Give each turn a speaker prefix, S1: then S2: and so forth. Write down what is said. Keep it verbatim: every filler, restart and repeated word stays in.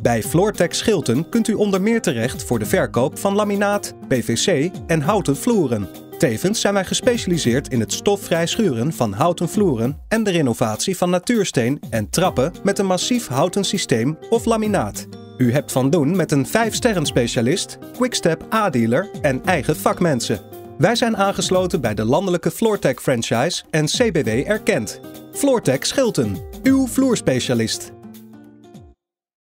S1: Bij Floortec Schilten kunt u onder meer terecht voor de verkoop van laminaat, P V C en houten vloeren. Tevens zijn wij gespecialiseerd in het stofvrij schuren van houten vloeren en de renovatie van natuursteen en trappen met een massief houten systeem of laminaat. U hebt van doen met een vijf sterren specialist, Quickstep A-dealer en eigen vakmensen. Wij zijn aangesloten bij de landelijke Floortec franchise en C B W erkend. Floortec Schilten, uw vloerspecialist.